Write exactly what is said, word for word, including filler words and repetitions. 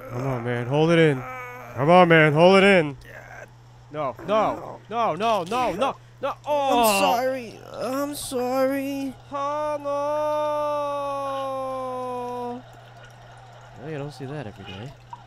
Come on, man. Hold it in. Come on, man. Hold it in. No, no, no, no, no, no, no. Oh, I'm sorry. I'm sorry. Oh, no. Well, you don't see that every day.